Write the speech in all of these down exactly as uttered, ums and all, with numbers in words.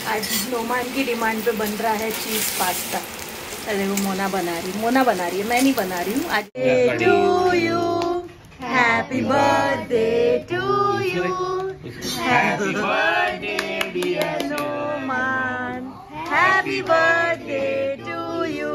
आज नोमान की डिमांड पे बन रहा है चीज पास्ता। अरे वो मोना बना रही मोना बना रही है, मैं नहीं बना रही हूँ। आज to you, happy birthday to you, happy birthday dear Noman, happy birthday to you.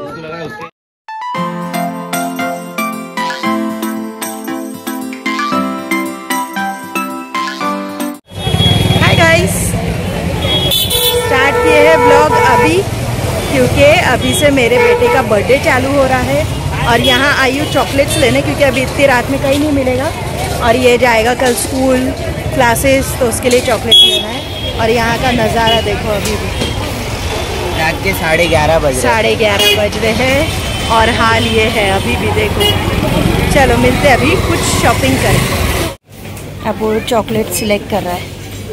Hi guys, start किए हैं ब्लॉग अभी, क्योंकि अभी से मेरे बेटे का बर्थडे चालू हो रहा है और यहाँ आई हूँ चॉकलेट्स लेने, क्योंकि अभी इतनी रात में कहीं नहीं मिलेगा और ये जाएगा कल स्कूल क्लासेस, तो उसके लिए चॉकलेट लेना है। और यहाँ का नज़ारा देखो, अभी भी रात के साढ़े ग्यारह बज साढ़े ग्यारह बज रहे हैं और हाल ये है अभी भी। देखो, चलो मिलते हैं, अभी कुछ शॉपिंग करें। अब वो चॉकलेट सिलेक्ट कर रहा है।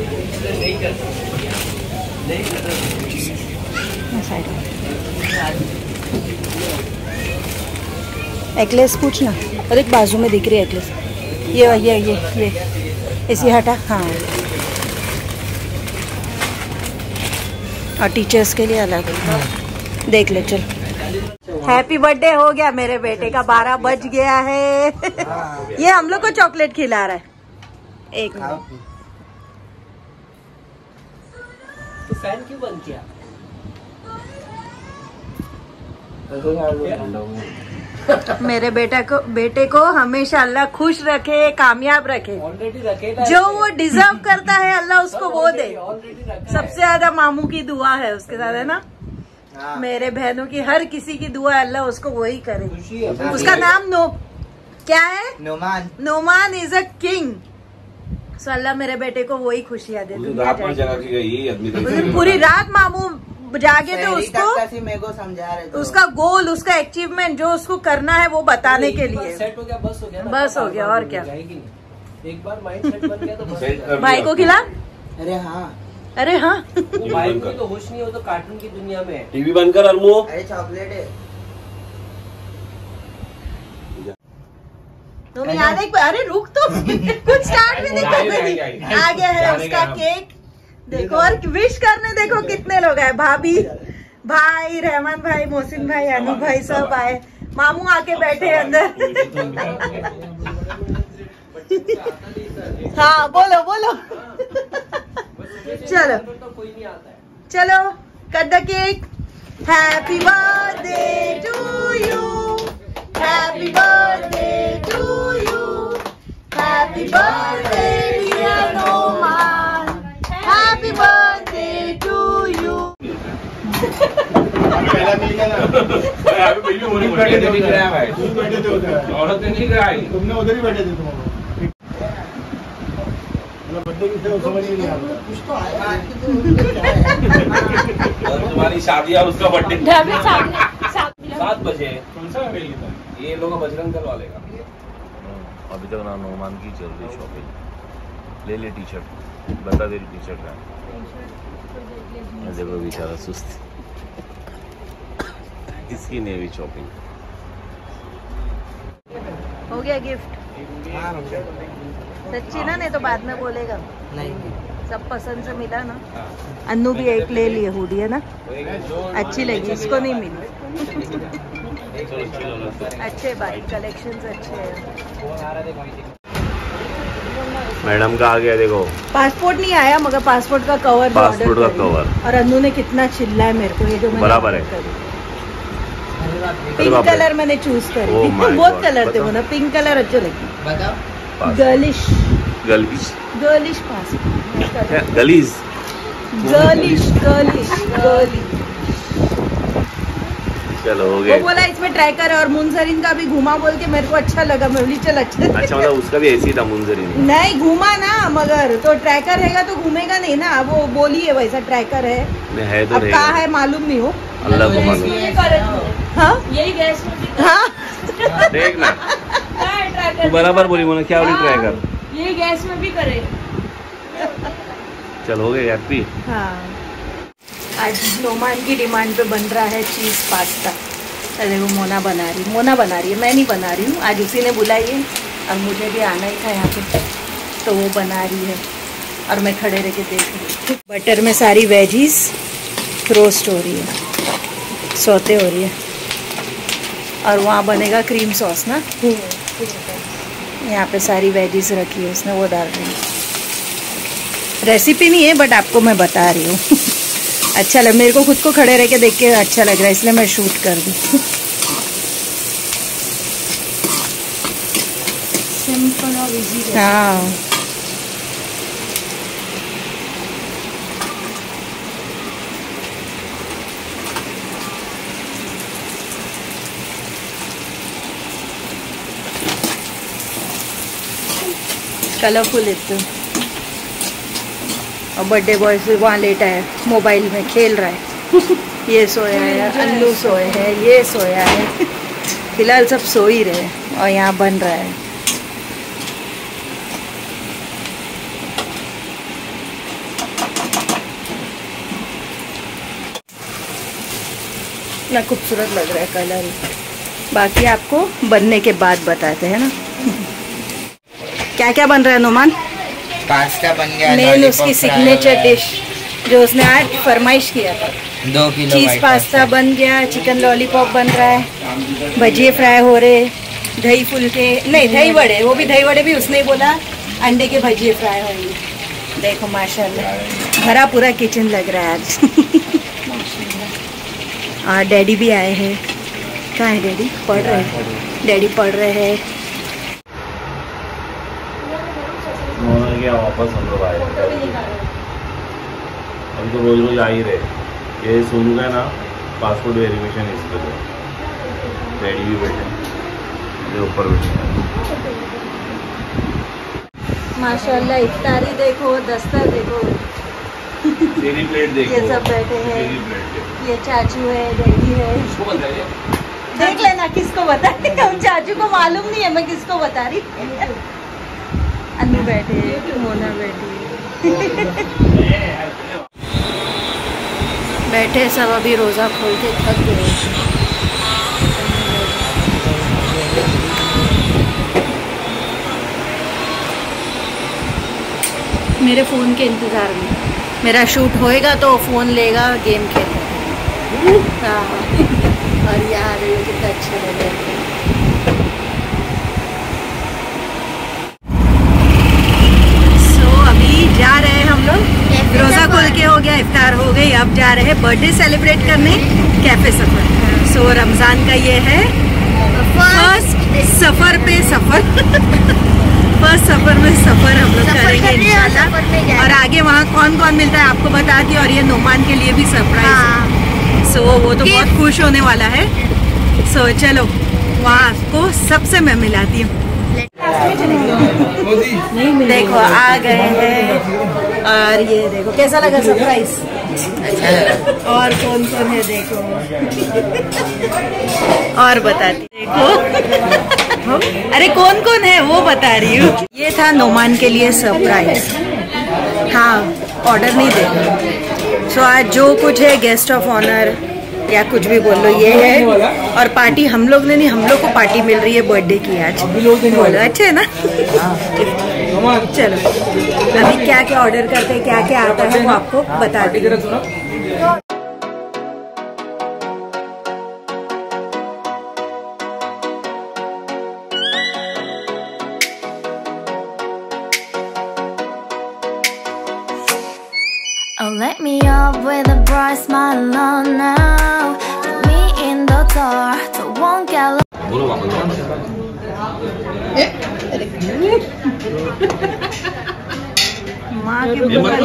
एक्लेस पूछना, और एक बाजू में दिख रही है एक्लेस, ये ये ये ये इसी हटा। हाँ, और टीचर्स के लिए अलग देख ले। चल, हैप्पी बर्थडे हो गया मेरे बेटे का, बारह बज गया है। ये हम लोग को चॉकलेट खिला रहा है। एक मिनट, तो फैन क्यों बंद किया? मेरे बेटा को बेटे को हमेशा अल्लाह खुश रखे, कामयाब रखे। रखे जो वो डिजर्व करता है अल्लाह उसको वो दे। सबसे ज्यादा मामू की दुआ है उसके साथ, है ना। हाँ। मेरे बहनों की हर किसी की दुआ, अल्लाह उसको वही करे। उसका नाम नो क्या है? Noman. Noman is a king. So अल्लाह मेरे बेटे को वही खुशियाँ दे। पूरी रात मामू जागे थे उसको, मेरे को समझा रहे थे उसका गोल, उसका अचीवमेंट जो उसको करना है वो बताने के लिए। सेट हो गया, बस हो गया, बस हो गया, और क्या। एक बार माइंड सेट बन गया तो बस। भाई को खिला। अरे हाँ, अरे हाँ, भाई को तो होश नहीं हो, तो कार्टून की दुनिया में। टीवी बंद कर अरमो। अरे चॉकलेट है तुम्हें याद है? अरे रुक तो, कुछ स्टार्ट भी नहीं कर। आ गया है उसका केक, देखो, और विश करने देखो कितने लोग आए। भाभी, भाई, रहमान भाई, मोहसिन भाई, अनु भाई, सब आए। मामू आके बैठे अंदर। हाँ, बोलो बोलो। चलो चलो, cut the cake. Happy birthday to you, happy birthday to you, happy birthday dear Noman, happy birthday to you. तुमने उधर ही बैठे थे, तुम्हारी शादी और उसका बर्थडे सात बजे। कौन सा ये लोग बजरंग दल वाले का। अभी तक ना नोमान की चल रही शॉपिंग। ले ले टी शर्ट, बता दे टी शर्ट का। देखो बेचारा सुस्त, इसकी नहीं हुई शॉपिंग। हो गया गिफ्ट सच्ची ना, नहीं तो बाद में बोलेगा नहीं। सब पसंद से मिला ना। अन्नू भी एक ले लिए हुडी, है ना, अच्छी लगी, इसको नहीं मिली। अच्छे, बाकी कलेक्शंस अच्छे हैं। मैडम का आ गया, देखो पासपोर्ट नहीं आया, मगर पासपोर्ट का कवर, पासपोर्ट का कवर। और अन्नू ने कितना चिल्लाया मेरे को, ये जो मैंने बराबर है। पिंक कलर मैंने चूज करी। बहुत कलर थे वो ना, पिंक कलर अच्छे लगे। गर्लिश गर्लिश गर्लिश पासपोर्ट, गलीज गर्लिश गर्लिश गर्लिश। चलो हो गया। वो बोला इसमें ट्रैकर है, और मुंजरिन का भी घुमा बोल के मेरे को अच्छा लगा। मैं बोली चल अच्छा। अच्छा, मतलब उसका भी ऐसी था मुंजरिन? नहीं, घुमा ना, मगर तो ट्रैकर रहेगा तो घूमेगा नहीं ना। वो बोली है वैसा ट्रैकर है, है तो अब कहा है मालूम नहीं हो, अल्लाह को मालूम। हाँ, यही गैस में भी हाँ, देख ना, तू बराबर बोली मोना, क्या बोली ट्रैकर? यही गैस में भी करे। चल हो गया हैप्पी। हाँ, आज नोमान की डिमांड पे बन रहा है चीज पास्ता। अरे वो मोना बना रही मोना बना रही है, मैं नहीं बना रही हूँ। आज उसी ने बुलाई है और मुझे भी आना ही था यहाँ पे, तो वो बना रही है और मैं खड़े रह के देख रही हूँ। बटर में सारी वेजीज रोस्ट हो रही है, सौते हो रही है। और वहाँ बनेगा क्रीम सॉस ना। यहाँ पे सारी वेजीज रखी है उसने, वो डाल रही है। रेसिपी नहीं है बट आपको मैं बता रही हूँ। अच्छा लग, मेरे को खुद को खड़े रह के देख के अच्छा लग रहा है, इसलिए मैं शूट कर दी। सिंपल और इजी। हाँ कलरफुल एकदम। और बर्थडे बॉय से वहाँ लेटा है, मोबाइल में खेल रहा है। ये सोया है, अल्लू सोए है, ये सोया है। फिलहाल सब सो ही रहे और यहाँ बन रहा है। इतना खूबसूरत लग रहा है कलर। बाकी आपको बनने के बाद बताते हैं ना। क्या क्या बन रहा है नोमान? पास्ता बन गया, मेन उसकी सिग्नेचर डिश जो उसने आज फरमाइश किया था। दो किलो चीज़ पास्ता बन गया, चिकन लॉलीपॉप बन रहा है, भजिए फ्राई हो रहे, दही फुलके नहीं दही वड़े, वो भी दही वड़े भी उसने ही बोला, अंडे के भजिए फ्राई होंगे। देखो माशाल्लाह भरा पूरा किचन लग रहा है आज। और डैडी भी आए हैं। कहाँ है डैडी? पढ़ रहे हैं। डैडी पढ़ रहे हैं। उन्होंने क्या वापस हम लोग आए, हम तो रोज रोज आ ही रहे। ये सुन गए ना, पासपोर्ट वेरिफिकेशन इस पे तो डैडी भी बैठे, ये ऊपर बैठे। माशाल्लाह इफ्तारी देखो, दस्तर देखो। तेरी प्लेट देखो, ये सब बैठे हैं। तेरी प्लेट देखो। ये चाचू है, डैडी है। देख लेना किसको बता रही हूँ। चाचू को मालूम नहीं है मैं किसको बता रही। अन्नू बैठे, मोना बैठी। बैठे सब अभी रोज़ा खोल के थक गए। मेरे फ़ोन के इंतज़ार में। मेरा शूट होएगा तो फ़ोन लेगा, गेम खेलेगा। हाँ और यार ये कितना अच्छा लग रहा है। सो अभी जा रहे हैं हम लोग, रोज़ा खोल के हो गया, इफ्तार हो गई, अब जा रहे हैं बर्थडे सेलिब्रेट करने कैफ़े सफ़र। सो रमज़ान का ये है फर्स्ट सफ़र पे सफ़र। फर्स्ट सफ़र में सफ़र हम लोग करेंगे इंशाल्लाह। और आगे वहाँ कौन कौन मिलता है आपको बताती, और ये नोमान के लिए भी सरप्राइज है। सो वो तो बहुत खुश होने वाला है। सो चलो वहाँ को सबसे मैं मिलाती हूँ। देखो आ गए हैं और ये देखो कैसा लगा सरप्राइज। और कौन कौन है देखो और बताती देखो। अरे कौन कौन है वो बता रही हूँ। ये था नोमान के लिए सरप्राइज। हाँ ऑर्डर नहीं देगा। सो आज जो कुछ है गेस्ट ऑफ ऑनर या कुछ भी बोल लो ये है। और पार्टी हम लोग ने नहीं, हम लोग को पार्टी मिल रही है बर्थडे की आज। बोलो अच्छे है ना। चलो अभी क्या क्या ऑर्डर करते हैं, क्या क्या आता है वो आपको बता दी। Oh, let me up with a bright smile on now. Put me in the dark, so won't get lost. बोलो वापस माँ की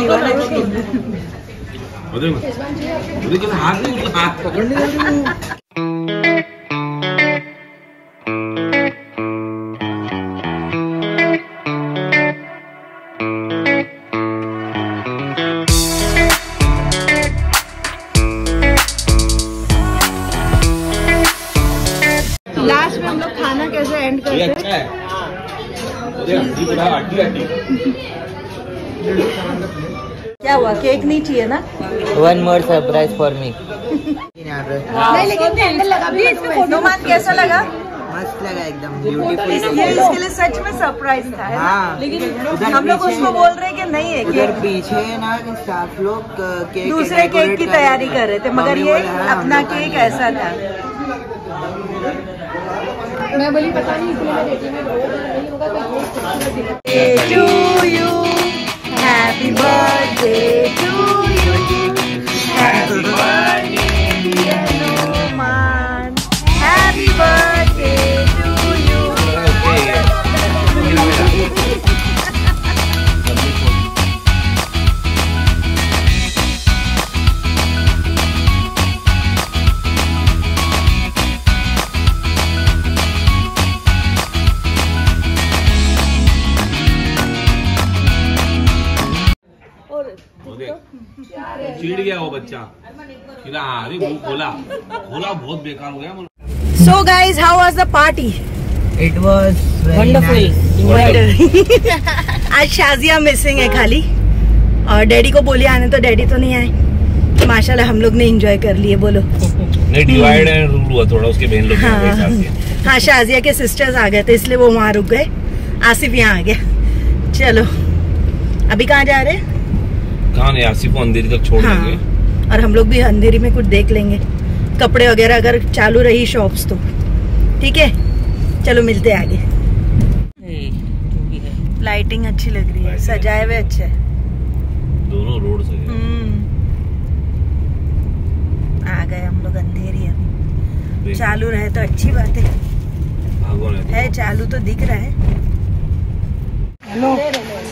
हाथ नहीं हाथ पकड़ने लास्ट में हम लोग खाना कैसे एंड करते हैं? अच्छा है। क्या हुआ, केक नहीं चाहिए ना? One more surprise for me. नहीं लेकिन कैंडल लगा भी। नोमान कैसा लगा? मस्त लगा एकदम ब्यूटीफुल। ये इसके लिए सच में सरप्राइज था, है ना? हाँ, लेकिन हम लोग उसको बोल रहे कि नहीं है उधर केक, पीछे ना स्टाफ लोग केक दूसरे केक की तैयारी कर रहे थे, मगर ये अपना केक ऐसा था। मैं बोली पता नहीं इसलिए मैं देखी नहीं होगा to you, happy birthday to you, happy birthday dear Noman, happy birthday to you. चिढ़ गया वो बच्चा, अरे मुंह खोला खोला बहुत बेकार हो गया। So guys, how was the party? It was आज शाजिया मिसिंग है खाली, और डैडी को बोलिए आने, तो डैडी तो नहीं आए। माशाल्लाह हम लोग ने एंजॉय कर लिए। बोलो नहीं, डिवाइड एंड रूल हुआ थोड़ा, उसके बहन लोग हाँ, हाँ शाजिया के सिस्टर्स आ गए थे इसलिए वो वहाँ रुक गए। आसिफ यहाँ आ गया। चलो अभी कहाँ जा रहे हैं? कहाँ नहीं, आसिफ को अंधेरी तक छोड़ हाँ, देंगे और हम लोग भी अंधेरी में कुछ देख लेंगे, कपड़े वगैरह अगर चालू रही शॉप्स तो ठीक है। चलो मिलते हैं आगे। लाइटिंग अच्छी लग रही है, सजाए हुए अच्छे है। दोनों रोड से। आ गए हम लोग अंधेरी है, चालू रहे तो अच्छी बात है, है चालू तो दिख रहा है। हेलो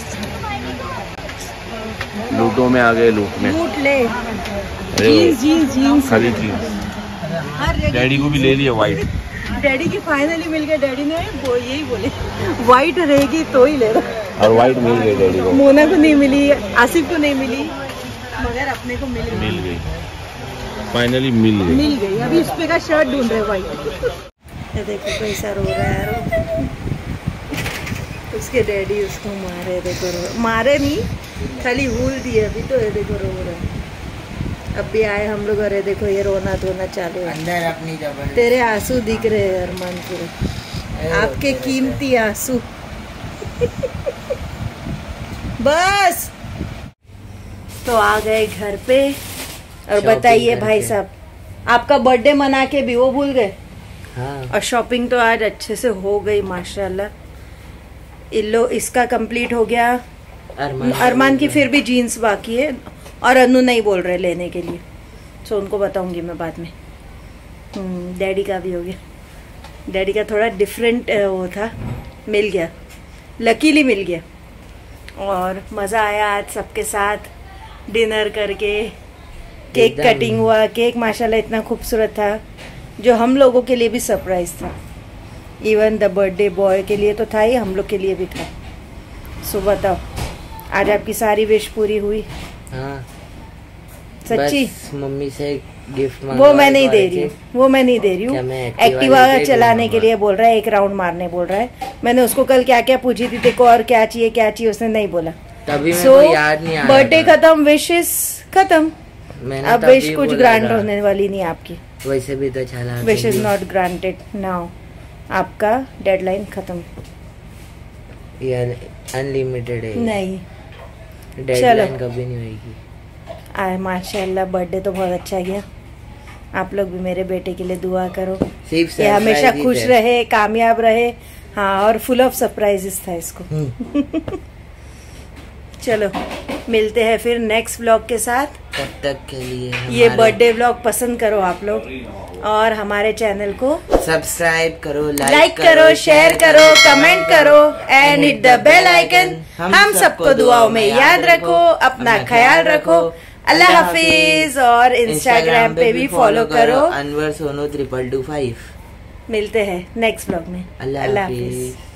लूटो में आ गए, लूट में लूट ले। जीन्स जीन्स जीन्स खाली जीन्स। डैडी को भी ले लिया व्हाइट। डैडी की फाइनली मिल गए। डैडी ने वो यही बोले व्हाइट रहेगी तो ही ले रहा, और व्हाइट मिल गई डैडी को। मोना को नहीं मिली, आसिफ को नहीं मिली, मगर अपने को मिल मिल गई, फाइनली मिल गई मिल गई। अभी उस पे का शर्ट ढूंढ रहे व्हाइट। ये देखो कैसा रो रहा है यार, उसके डैडी उसको मारे, देखो रो, मारे नहीं खाली हूल दिए अभी तो। ये देखो रो रहा है। अब भी आए हम लोग, अरे देखो ये रोना धोना चालू है। अंदर अपनी जबरदस्ती तेरे आंसू दिख रहे हैं अरमान पूरे, आपके कीमती आंसू। बस तो आ गए घर पे, और बताइए भाई साहब, आपका बर्थडे मना के भी वो भूल गए। हाँ। और शॉपिंग तो आज अच्छे से हो गई माशाल्लाह। इल्लो इसका कंप्लीट हो गया, अरमान, अरमान की फिर भी जीन्स बाकी है, और अनु नहीं बोल रहे लेने के लिए, सो उनको बताऊंगी मैं बाद में। डैडी का भी हो गया। डैडी का थोड़ा डिफरेंट वो था, मिल गया, लकीली मिल गया। और मज़ा आया आज सबके साथ डिनर करके, केक कटिंग हुआ। केक माशाल्लाह इतना खूबसूरत था, जो हम लोगों के लिए भी सरप्राइज था। इवन द बर्थडे बॉय के लिए तो था ही, हम लोग के लिए भी था। सो बताओ, आज आपकी सारी विश पूरी हुई? हाँ, सच्ची? मम्मी से गिफ्ट वो मैं नहीं दे रही हूँ, वो मैं नहीं दे रही हूँ। एक्टिवा चलाने के लिए बोल रहा है, एक राउंड मारने बोल रहा है। मैंने उसको कल क्या क्या पूछी थी, देखो और क्या चाहिए क्या चाहिए, उसने नहीं बोला। तभी मेरे so, को याद नहीं आया। बर्थडे खत्म, विशेष खत्म, अब विश कुछ ग्रांट था। होने वाली नहीं आपकी। वैसे भी तो चला, wish is not granted now, आपका डेडलाइन खत्म। अनलिमिटेड है नहीं, डेडलाइन कभी नहीं होगी। आए माशाल्लाह बर्थडे तो बहुत अच्छा गया। आप लोग भी मेरे बेटे के लिए दुआ करो, ये हमेशा खुश रहे, कामयाब रहे। हाँ, और फुल ऑफ सरप्राइजेस था इसको। चलो मिलते हैं फिर नेक्स्ट व्लॉग के साथ। तब तक के लिए ये बर्थडे व्लॉग पसंद करो आप लोग, और हमारे चैनल को सब्सक्राइब करो, लाइक करो, शेयर करो, कमेंट करो, and hit the bell icon. हम सबको दुआओं में याद रखो, अपना ख्याल रखो। अल्लाह हाफिज। और इंस्टाग्राम पे भी फॉलो करो, Anwar Sonu triple two five. मिलते हैं नेक्स्ट व्लॉग में। अल्लाह हाफिज।